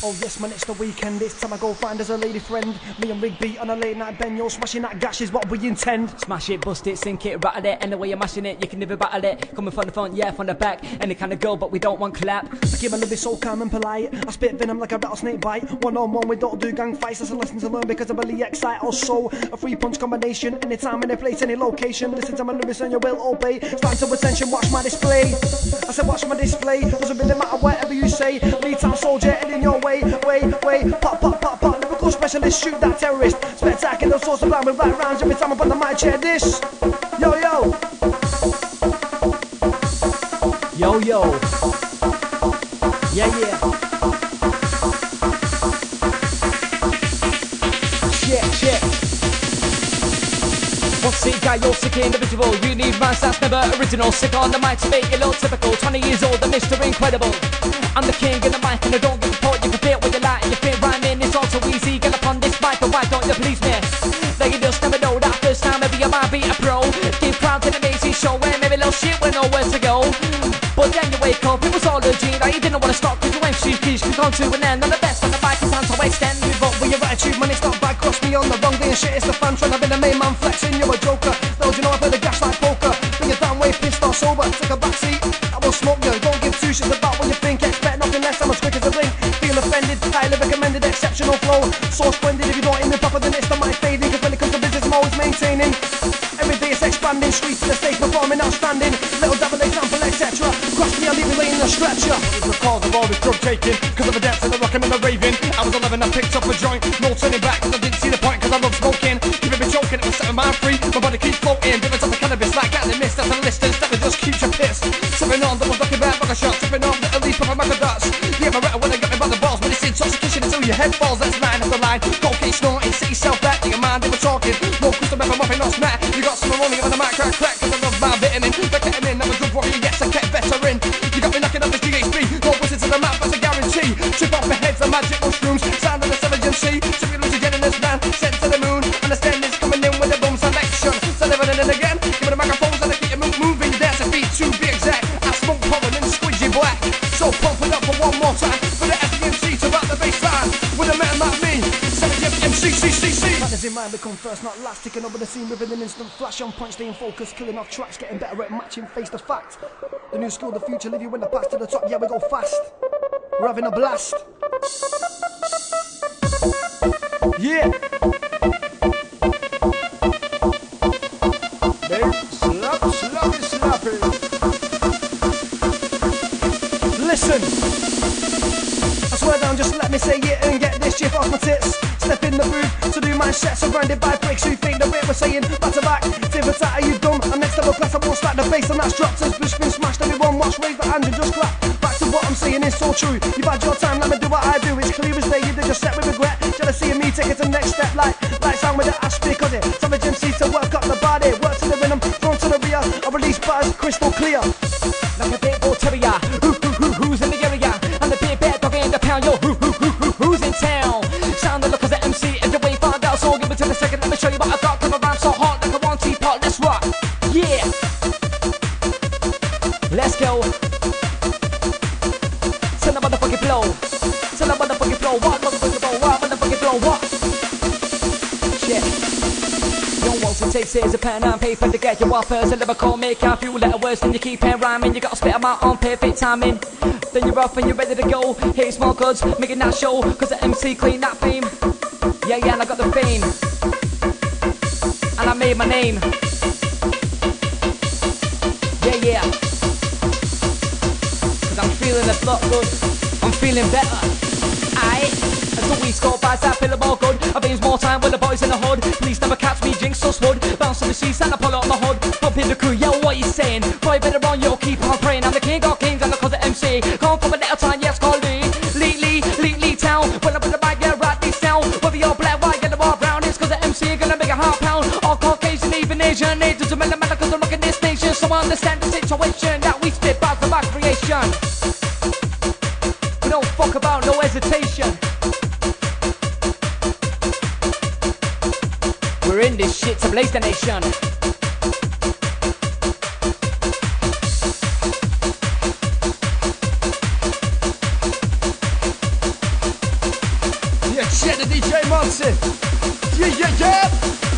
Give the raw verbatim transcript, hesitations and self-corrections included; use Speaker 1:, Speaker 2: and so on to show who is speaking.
Speaker 1: Oh yes man, it's the weekend, it's time I go find us a lady friend. Me and Rigby on a late night bend, yo, smashing that gash is what we intend.
Speaker 2: Smash it, bust it, sink it, rattle it. Any way you're mashing it, you can never battle it. Coming from the front, yeah, from the back. Any kind of girl, but we don't want clap.
Speaker 1: I keep my love is so calm and polite. I spit venom like a rattlesnake bite. One on one, we don't do gang fights. That's a lesson to learn because I really excite. Also, a three punch combination, anytime, any place, any location. Listen to my lyrics and you will obey. Stand to attention, watch my display. I said watch my display. Doesn't really matter whatever you say. Lead time soldier, head in your way, way, way. Pop, pop, pop, pop. Lyrical specialist, shoot that terrorist. Spectacular, sorts of blind with right rounds. Every time I put the mic, chair this. Yo, yo.
Speaker 2: Yo, yo. Yeah, yeah. Shit, shit. What's it, guy? You're sick individual. You need rhymes that's never original. Sick on the mic to make it look typical. twenty years old, the Mister Incredible. I'm the king of the mic and I don't give a fuck. You can fit what you like and you fit rhyming. It's all so easy. Get up on this mic, but why don't you please me? They you just never know that first time maybe you might be a pro. Give crowd to the amazing show where maybe little shit will know where to go. But then you wake up, it was all a dream. That you didn't want to stop cause you went too keys. You've gone to an end. And the best on the mic is time to extend.
Speaker 1: Move up with your attitude, man, it's not bad. Cross me on the wrong day and shit, it's the fan. Trying to be the main man flexing, you're a joker. No, do you know I play the gas like poker. Bring it down way pissed or sober. Take a backseat, I will smoke you. Don't give two shits about what you think. Expect nothing less, I'm as quick as a blink. Feel offended, highly recommended, exceptional flow. So splendid, if you don't aim the proper then it's the mic fading. Cause when it comes to business I'm always maintaining. Every day it's expanding, streets to the stage performing outstanding. Little double example, et cetera. Cross me, I'll leave you laying in a stretcher.
Speaker 3: The cause of all this drug taking, cause of the dance and the rocking and the raving. I was eleven, I picked up a joint, no turning back, cause I didn't see the point, cause I love smoking. Keeping me choking, it was setting my free, my body keeps floating. Different type of cannabis, like out the mist, that's a list, instead of just keeps you pissed. Sipping on, that was looking back, like a shot, sipping on, the elite of a maca dots. Yeah, my rattle when they got me by the balls, but it's intoxication until your head falls, that's line after line. Cocaine snorting, sit yourself back, in your mind, they were talking. No crystal rapper, muffin, not smack. You got some money on the mic, crack, crack, cause I love my vitamin. They're getting in, I'm a good warrior, yes, I kept veteran. You got me knocking up this G H B, no wizards in the map, that's a guarantee. Trip off my heads, the magic mushrooms, sound of the seven G M C. Typical to generous man, sent to the moon. Understand this coming in with a boom selection. So living in it again, give me the microphones and I keep you move, moving, dance and beat to be exact. I smoke pollen and squidgy black. So pump it up for one more time, for the S D M C to rock the bass line. With a man like me, seven G M C, C, C, C.
Speaker 1: Planners in mind become first, not last. Taking over the scene within an instant flash. On point, staying focused, killing off tracks, getting better at matching face to fact. The new school, the future, leave you in the past to the top. Yeah, we go fast. We're having a blast. Yeah.
Speaker 3: Slap, slappy, slappy.
Speaker 1: Listen. I swear down, just let me say it and get this chip off my tits. Step in the booth to do my set, surrounded by pricks who think the bit we're saying back to back. Tip attack, are you dumb? And next level class, I won't slack the bass and that's dropped. As Bush been smashed, everyone watch, raise the hand and just clap. Back to what I'm saying is so true. You've had your time, let me do what I do. It's clear as day, you did just set with regret. Jealousy of me, take it to the next step. Like, like sound with the Aspy, Cozzy. Savage M C to work up the body. Work to the rhythm, front to the rear. I release bars, crystal clear.
Speaker 2: Like a big old terrier. Who, who, who, who's in the area? And the big bad dog in the pound. Yo, who, who, who, who, who's in town? Sound the look as the M C. If you wait, find out. So give it to the second. Let me show you what I got. Come around so hard like a one teapot. Let's rock. Yeah. Let's go. Send a motherfucking flow. Send a motherfucking flow. What motherfucking flow? What motherfucking flow? What? Shit. Don't want to take scissors, a pen and paper to get your offers. A lyrical make a few letter words, then you keep it rhyming. You gotta spit them out on perfect timing. Then you're off and you're ready to go. Hey, small goods, making that show. Cause the M C clean that fame. Yeah, yeah, and I got the fame. And I made my name. Yeah, yeah. Cause I'm feeling a lot good. I'm feeling better. Aight. As the weed score by I feel more good. I think more time with the boys in the hood. Please never catch me, jinx or wood. Bounce on the streets and I pull up my hood. Pump in the crew, yo, what you saying? Boy, better on, yo, keep on praying. I'm the king of kings and the cause of M C. Come from a little time, yes, call Lee. Lee, Lee, Lee, Lee town. When I put the mic, yeah, right this down. Whether you're black, white, get the bar brown. It's cause the M C gonna make a half pound. All Caucasian, even Asian. It doesn't matter, matter cause I'm looking this nation. So I understand the situation that we spit by the back creation. We don't fuck about, no hesitation. We're in this shit to blaze the nation.
Speaker 3: appreciate the D J Monty. Yeah, yeah, yeah.